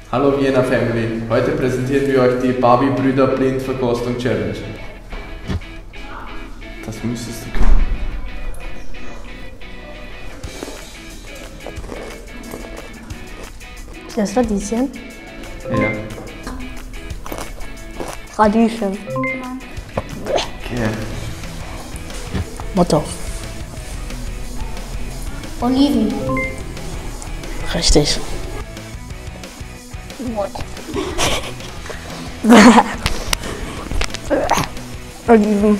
Hallo Vienna Family, heute präsentieren wir euch die Barbie-Brüder Blindverkostung Challenge. Das müsstest du können. Das ist Radieschen. Ja. Radieschen. Okay. Motto. Oliven. Richtig. Oliven.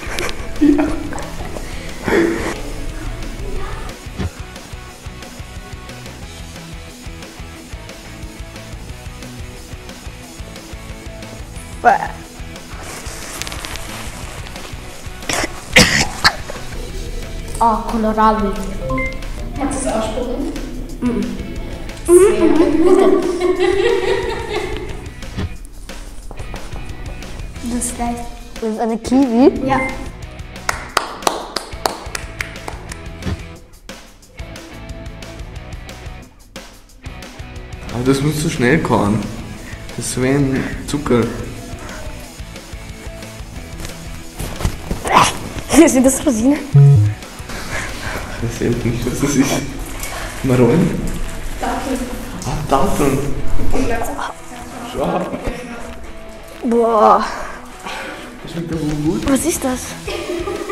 Oh, Kohlrabi. Kannst du es ausspucken? Das ist leicht. Das ist eine Kiwi. Ja. Aber das musst du schnell kauen. Das ist wie ein Zucker. Sind das Rosinen? Ich weiß nicht, was das ist. Maronen? Datteln. Ah, Datteln. Schau. Boah. Das schmeckt aber gut. Was ist das?